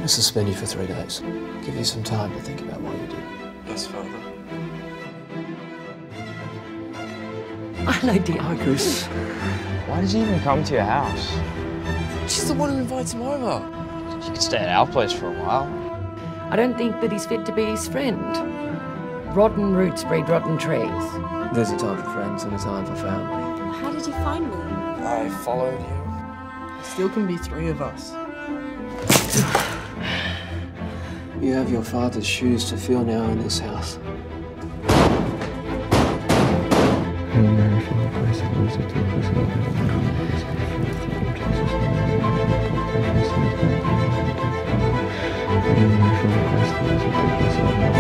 to suspend you for 3 days. Give you some time to think about what you did. Yes, Father. I like the Argus. Why did she even come to your house? She's the one who invites him over. She could stay at our place for a while. I don't think that he's fit to be his friend. Rotten roots breed rotten trees. There's a time for friends and a time for family. How did you find me? I followed you. There still can be 3 of us. You have your father's shoes to fill now in this house. Thank you.